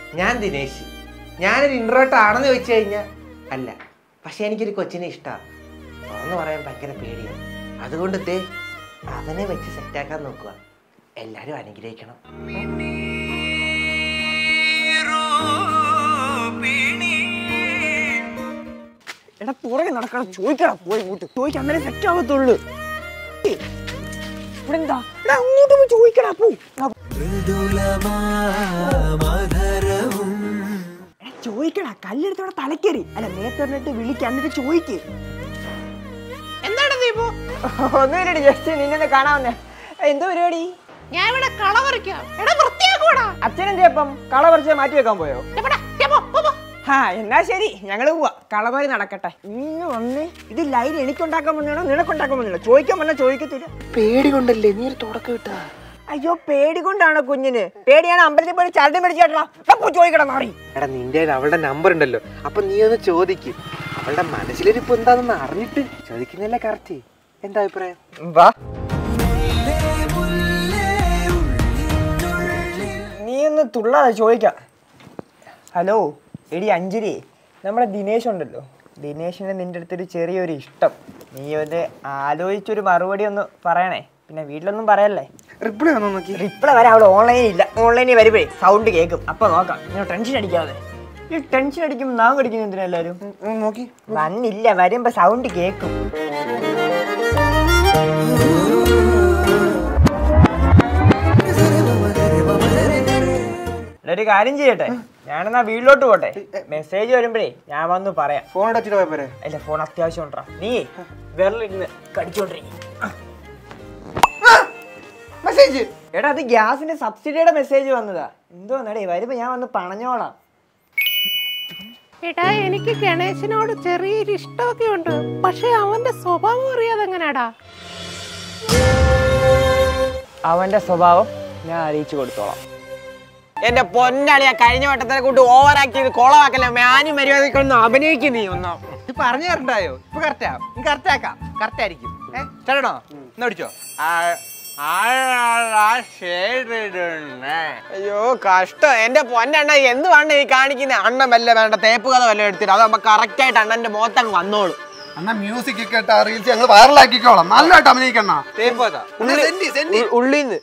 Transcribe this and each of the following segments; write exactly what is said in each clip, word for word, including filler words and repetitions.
ഞാൻ ദിനേശ്. ഞാനൊരു ഇൻട്രോവേർട്ട് ആണെന്ന് ചോദിച്ചു കഴിഞ്ഞാൽ അല്ല, പക്ഷെ എനിക്കൊരു കൊച്ചിനെ ഇഷ്ടമാണ്. തുറന്നു പറയാൻ ഭയങ്കര പേടിയാണ്. അതുകൊണ്ട് ദേ അവനെ വെച്ച് സെറ്റാക്കാൻ നോക്കുക. എല്ലാരും അനുഗ്രഹിക്കണം. എടാ പുറകെ നടക്കണം, ചോദിക്കടാ, പോയി ഇങ്ങോട്ട് ചോദിക്കാൻ അന്നേരം സെറ്റ് ആവത്തുള്ളൂ. ഇവിടെ എന്താ എടാ അങ്ങോട്ട് പോയി ചോദിക്കടാ. പോ ചോദിക്കടാ, കല്ലെടുത്തോടെ തലക്കേറി അല്ല നേരിട്ട് വിളിക്ക, എന്നിട്ട് ചോദിക്ക്. എന്താണ് ദീപു? ഒന്നുമില്ലടി, ജസ്റ്റ് നിന്നെ കാണാവുന്നേ. എന്തോ പരിപാടി? ഞാൻ ഇവിടെ കള പറിക്കാം. എടാ വൃത്തിയാക്കൂടാ. അച്ഛനെന്തേപ്പം കള പറിച്ച് മാറ്റി വെക്കാൻ പോയോ? ആ എന്നാ ശരി, ഞങ്ങള് പോവാ. കളപറി നടക്കട്ടെ. ഇന്ന് വന്നേ ഇത് ലൈൻ എനിക്കുണ്ടാക്കാൻ വന്നാണോ നിനക്കുണ്ടാക്കാൻ വന്നാണോ? ചോദിക്കാൻ വന്നാ ചോദിക്കത്തില്ല. പേടി കൊണ്ടല്ലേ നീ ഒരു തുടക്കം ഇട്ടാ? അയ്യോ പേടി കൊണ്ടാണോ കുഞ്ഞിന്? പേടിയാണ് അമ്പലത്തിൽ പോയി ചരട് മേടിച്ചാട്ടാ. ചോദിക്കണം മാറി. എടാ നിന്റെ അവളുടെ നമ്പർ ഉണ്ടല്ലോ, അപ്പൊ നീ ഒന്ന് ചോദിക്ക്. അവളുടെ മനസ്സിലിരിപ്പ് എന്താണെന്ന് അറിഞ്ഞിട്ട് ചോദിക്കുന്നല്ലേ കറക്റ്റ്. എന്താ അഭിപ്രായം? വാ നീ ഒന്ന് തുള്ളാതെ ചോദിക്കാം. ഹലോ എടി അഞ്ജലി, നമ്മുടെ ദിനേശ് ഉണ്ടല്ലോ, ദിനേശിന് നിന്റെ അടുത്തൊരു ചെറിയൊരു ഇഷ്ടം. നീ ഒന്ന് ആലോചിച്ചൊരു മറുപടി ഒന്ന് പറയണേ. പിന്നെ വീട്ടിലൊന്നും പറയല്ലേ. റിപ്ലൈ ആണോ നോക്കി? റിപ്ലൈ വരാം, അവിടെ ഓൺലൈനിൽ ഇല്ല. ഓൺലൈനിൽ വരുമ്പോഴേ സൗണ്ട് കേൾക്കും, അപ്പൊ നോക്കാം. നിങ്ങൾ ടെൻഷൻ അടിക്കാതെ. ഈ ടെൻഷൻ അടിക്കുമ്പോൾ നാം കടിക്കുന്ന എന്തിനാ എല്ലാവരും? നോക്കി വന്നില്ല, വരുമ്പോ സൗണ്ട് കേൾക്കും. ഒരു കാര്യം ചെയ്യട്ടെ, ഞാനെന്നാ വീട്ടിലോട്ട് പോട്ടെ. മെസ്സേജ് വരുമ്പോഴേ ഞാൻ വന്ന് പറയാം. ഫോൺ അടച്ചിട്ട് പോയപ്പോരെ? അല്ല, ഫോൺ അത്യാവശ്യം ഉണ്ടാ. നീ വിരലിരുന്ന് കടിച്ചോണ്ടിരിക്കും. മെസ്സേജ് എടാ അത് ഗ്യാസിന്റെ സബ്സിഡിയുടെ മെസ്സേജ് വന്നതാ. എന്തോന്നടേ, വരുമ്പോ ഞാൻ വന്ന് പണഞ്ഞോളാം. എടാ എനിക്ക് ഗണേശനോട് ചെറിയൊരു ഇഷ്ടമൊക്കെ ഉണ്ട്, പക്ഷെ അവന്റെ സ്വഭാവം അറിയാതെ എങ്ങനെയാടാ? അവന്റെ സ്വഭാവം ഞാൻ അറിയിച്ചു കൊടുത്തോളാം. എന്റെ പൊന്നളിയാ, കഴിഞ്ഞ വട്ടത്തിനെ കൂട്ടി ഓവർ ആക്ട് ചെയ്ത് കോളമാക്കല്ലേ. ഞാനും മര്യാദക്കൊന്ന് അഭിനയിക്കും. നീ ഒന്നോ ഇത് പറഞ്ഞു തരണ്ടായോ? ഇപ്പൊ കറക്റ്റാ, കറക്റ്റ് ആക്കാം. കറക്റ്റ് ആയിരിക്കും. ഏഹ് ചേട്ടനോ എന്നാ പിടിച്ചോ. അയ്യോ കഷ്ടം. എന്റെ പൊന്നെണ്ണ എന്ത് വേണ്ട ഈ കാണിക്കുന്ന? അണ്ണൻ വല്ല വേണ്ട തേപ്പ് കഥ വല്ല എടുത്തിട്ട് അതാകുമ്പോ കറക്റ്റ് ആയിട്ട് അണ്ണന്റെ മുഖത്തങ്ങ് വന്നോളൂ. അണ്ണാ മ്യൂസിക് കേട്ടാ റീൽസ് ഞങ്ങൾ വൈറലാക്കിക്കോളാം. നല്ലതായിട്ട് അഭിനയിക്കണ. തേപ്പ് കഥ ഉള്ളിന്ന്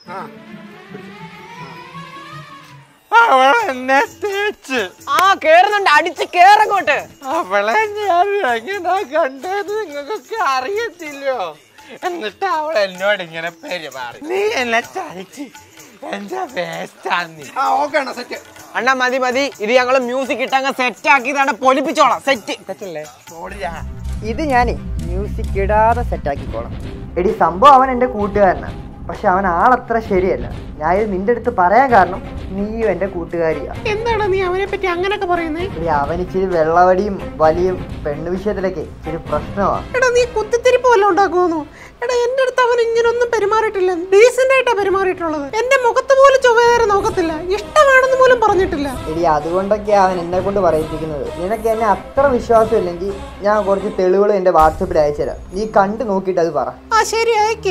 ആ കേറുന്നുണ്ട്, അടിച്ച് കേറങ്ങോട്ട്. അവളെ ഞാൻ എങ്ങനെ കണ്ടത് നിങ്ങൾക്കൊക്കെ അറിയത്തില്ലോ. എന്നിട്ട് അവൾ എന്നോട് ഇങ്ങനെ പെരുമാറി. നീ എന്നെ ചതിച്ച് എന്താ വേസ്റ്റാന്ന്. അണ്ണാ മതി മതി, ഇത് ഞങ്ങള് മ്യൂസിക് ഇട്ടങ്ങ് സെറ്റ് ആക്കിയതാണ്. പൊലിപ്പിച്ചോളാം. സെറ്റ് തെറ്റല്ലേ? ഇത് ഞാനേ മ്യൂസിക് ഇടാതെ സെറ്റ് ആക്കിക്കോളാം. എടി സംഭവം അവൻ എന്റെ കൂട്ടുകാരനാണ്, പക്ഷെ അവൻ ആളത്ര ശരിയല്ല. ഞാൻ ഇത് നിന്റെ അടുത്ത് പറയാൻ കാരണം നീയും എന്റെ കൂട്ടുകാരിയാ. എന്താണ് നീ അവനെ പറ്റി അങ്ങനൊക്കെ പറയുന്നേ? എടി അവൻ ഇച്ചിരി വെള്ളവടിയും വലിയും പെണ്ണു വിഷയത്തിലൊക്കെ ഇച്ചിരി പ്രശ്നമാണ്. എടാ നീ കുത്തിത്തിരിപ്പ് വല്ല ഉണ്ടാക്കുമെന്നോ? എടാ എന്റെ അടുത്ത് അവൻ ഇങ്ങനൊന്നും പെരുമാറിയിട്ടില്ല. ഡീസന്റ് ആയിട്ടാ പെരുമാറിയിട്ടുള്ളത്. എന്റെ മുഖത്ത് പോലും ചൊവ്വേറെ നോക്കത്തില്ല, ഇഷ്ടമാണെന്ന് പോലും പറഞ്ഞിട്ടില്ല. എടി അതുകൊണ്ടൊക്കെയാ അവൻ എന്നെ കൊണ്ട് പറയിപ്പിക്കുന്നത്. നിനക്ക് എന്നെ അത്ര വിശ്വാസം ഇല്ലെങ്കിൽ ഞാൻ കുറച്ച് തെളിവുകൾ എന്റെ വാട്സപ്പിൽ അയച്ചുതരാം. നീ കണ്ടു നോക്കിയിട്ട് അത് പറ. ആ ശരി, അയക്ക്.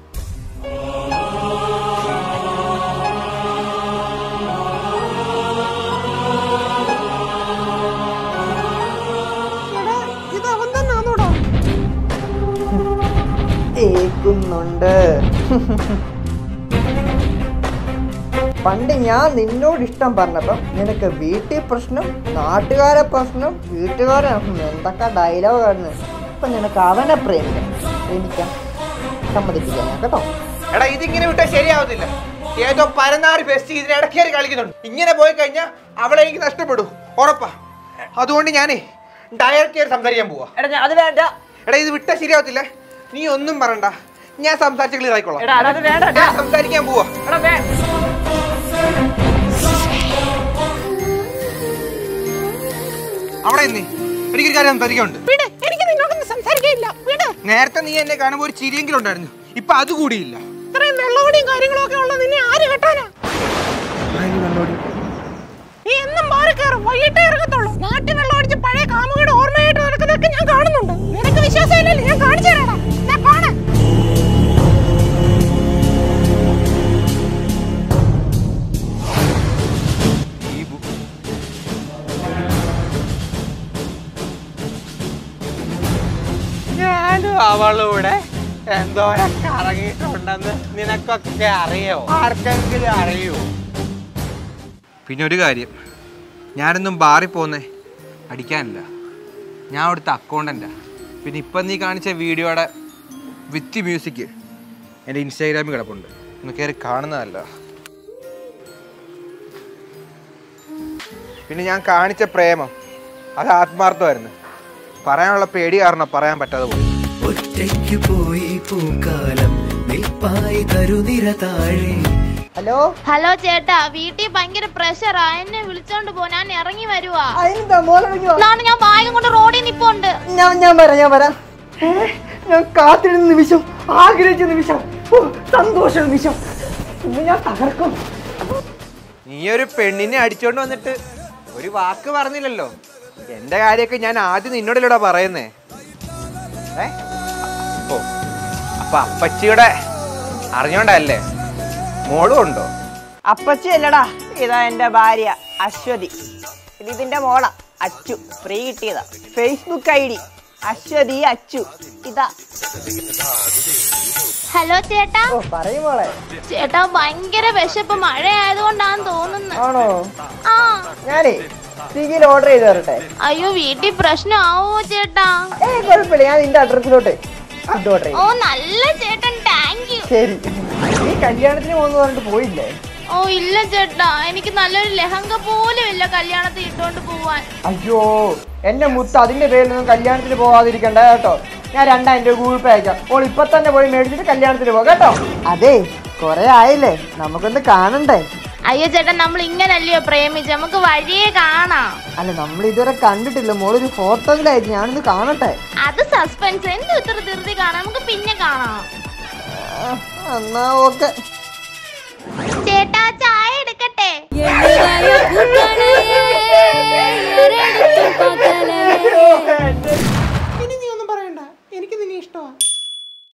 ഇത് അവൻ തന്നെയാണോടാ? കേൾക്കുന്നുണ്ട്. പണ്ട് ഞാൻ നിന്നോട് ഇഷ്ടം പറഞ്ഞപ്പം നിനക്ക് വീട്ടിൽ പ്രശ്നം, നാട്ടുകാരെ പ്രശ്നം, വീട്ടുകാരെ എന്തൊക്കെ ഡയലോഗാണ്. ഇപ്പൊ നിനക്ക് അവനെ പ്രേമിക്കാം. പ്രേമിക്കാം സമ്മതിപ്പിക്കാം ഞാൻ കേട്ടോ. എടാ ഇതിങ്ങനെ വിട്ടാൽ ശരിയാവത്തില്ല. ഏതോ പരനാറി ബെസ്റ്റ് ഇതിന് ഇടക്കേറി കളിക്കുന്നുണ്ട്. ഇങ്ങനെ പോയി കഴിഞ്ഞാൽ അവളെ എനിക്ക് നഷ്ടപ്പെടും, ഉറപ്പാ. അതുകൊണ്ട് ഞാനേ ഡയറക്റ്റ് ആയിട്ട് സംസാരിക്കാൻ പോവാ. എടാ അത് വേണ്ട. എടാ ഇത് വിട്ടാൽ ശരിയാവത്തില്ല. നീ ഒന്നും പറയണ്ട, ഞാൻ സംസാരിച്ച് ക്ലിയർ ആയിക്കോളാം. വേണ്ട സംസാരിക്കാൻ പോവാ. അവിടെ നീ എനിക്കൊരു കാര്യം സംസാരിക്കാനുണ്ട്. എനിക്ക് നിന്നോടൊന്നും സംസാരിക്കില്ല. നേരത്തെ നീ എന്നെ കാണുമ്പോൾ ഒരു ചിരിയെങ്കിലും ഉണ്ടായിരുന്നു, ഇപ്പൊ അത് കൂടിയില്ല. ഇത്രയും വെള്ളവടിയും കാര്യങ്ങളും ഒക്കെ ഉള്ള നിന്നെ ആര് കെട്ടാനാ? നീ എന്നും മാറി കയറും, വൈകിട്ടേ ഇറങ്ങത്തുള്ളൂ. നാട്ടിൽ വെള്ളം അടിച്ച് പഴയ കാമുകയുടെ ഓർമ്മയായിട്ട് നടക്കുന്നതൊക്കെ ഞാൻ കാണുന്നുണ്ട്. നിനക്ക് വിശ്വാസം ഇല്ലല്ലോ, ഞാൻ കാണിച്ചു തരാടാ. ഞാൻ കാണാൻ അവളൂടെ എന്തോരം കറങ്ങിയിട്ടുണ്ടെന്ന് നിനക്കൊക്കെ അറിയോ? ആർക്കെങ്കിലും അറിയോ? പിന്നെ ഒരു കാര്യം, ഞാനൊന്നും ബാറിൽ പോന്നേ അടിക്കാനില്ല. ഞാൻ അവിടുത്തെ അക്കൗണ്ടൻ്റാ. പിന്നെ ഇപ്പം നീ കാണിച്ച വീഡിയോയുടെ വിത്ത് മ്യൂസിക് എൻ്റെ ഇൻസ്റ്റാഗ്രാമിൽ കിടപ്പുണ്ട്, ഒന്ന് കയറി കാണുന്നതല്ല. പിന്നെ ഞാൻ കാണിച്ച പ്രേമം അത് ആത്മാർത്ഥമായിരുന്നു. പറയാനുള്ള പേടി കാരണം പറയാൻ പറ്റാതെ പോയി. ഒറ്റയ്ക്ക് പോയി പൂക്കാലം നിൽപ്പായി തരുനിര താഴെ. ഹലോ ഹലോ ചേട്ടാ, വീട്ടിൽ ഭയങ്കര പ്രഷറാ, എന്നെ വിളിച്ചോണ്ട് പോ, ഞാൻ ഇറങ്ങി വരുവാ. അതിനെന്താ മോളിറങ്ങി വാ. നാളെ ഞാൻ ബാഗും കൊണ്ട് റോഡിൽ നിപ്പോണ്ട്. ഞാൻ ഞാൻ വരാം ഞാൻ വരാം ഏ, ഞാൻ കാത്തിരുന്ന നിമിഷം, ആഗ്രഹിച്ച നിമിഷം, ഓ, സന്തോഷ നിമിഷം. ഇന്ന് ഞാൻ തകർക്കും. നീ ഒരു പെണ്ണിനെ അടിച്ചോണ്ട് വന്നിട്ട് ഒരു വാക്ക് പറഞ്ഞില്ലല്ലോ. എന്റെ കാര്യമൊക്കെ ഞാൻ ആദ്യം നിന്നോടല്ലോടാ പറയുന്നേ. ഏ ഓ അപ്പൊ അപ്പച്ചിയുടെ അറിഞ്ഞോണ്ടല്ലേ? മോളും ഉണ്ടോ? അപ്പച്ചി അല്ലടാ, ഇതാ എന്റെ ഭാര്യ അശ്വതി. ഇത് ഇതിന്റെ മോളാ അച്ചു, ഫ്രീ കിട്ടിയതാ. Facebook I D Aswathi Achu. ഇതാ. ഹലോ ചേട്ടാ. ഓ പറയൂ മോളെ. ചേട്ടാ ഭയങ്കര വിശപ്പ്, മഴ ആയതുകൊണ്ടാന്ന് തോന്നുന്നു. ആണോ? ആ ഞാനേ സ്വിഗ്ഗിയിൽ ഓർഡർ ചെയ്ത് തരട്ടെ? അയ്യോ വീട്ടിൽ പ്രശ്നം ആവോ ചേട്ടാ? ഏ കുഴപ്പമില്ല, ഞാൻ നിന്റെ അഡ്രസ്സിലോട്ട് ഫുഡ് ഓർഡർ ചെയ്യും. ഓ നല്ല ചേട്ടൻ, താങ്ക് യു. ശരി. നീ കല്യാണത്തിന് പോകുന്നു പറഞ്ഞിട്ട് പോയില്ലേ? ഓ ഇല്ല ചേട്ടാ, എനിക്ക് നല്ലൊരു ലെഹങ്ക പോലും ഇല്ല കല്യാണത്തിൽ ഇട്ടോണ്ട് പോവാൻ. അയ്യോ എന്റെ മുത്ത്, അതിന്റെ പേരിലൊന്നും കല്യാണത്തിന് പോവാതിരിക്കണ്ട കേട്ടോ. ഞാൻ രണ്ടായിരം രൂപ ഗൂഗിൾ പേ അയക്കാം. ഓൾ ഇപ്പൊ തന്നെ പോയി മേടിച്ചിട്ട് കല്യാണത്തിന് പോകാം കേട്ടോ. അതെ കൊറേ ആയില്ലേ, നമുക്കൊന്ന് കാണണ്ടേ? അയ്യോ ചേട്ടാ, നമ്മൾ ഇങ്ങനല്ലയോ പ്രേമിച്ച്, നമുക്ക് വഴിയെ കാണാം. അല്ല നമ്മൾ ഇതുവരെ കണ്ടിട്ടില്ല. മോളൊരു ഫോട്ടോയിലായിട്ട് ഞാനൊന്ന് കാണട്ടെ. അത് സസ്പെൻസ്, എന്ത് ഇത്ര ധൃതി കാണാം, നമുക്ക് പിന്നെ കാണാം. എന്നാ ഓക്കെ. ചേട്ടാ ചായ എടുക്കട്ടെ? എണ്ണുകായ പൂക്കാണ്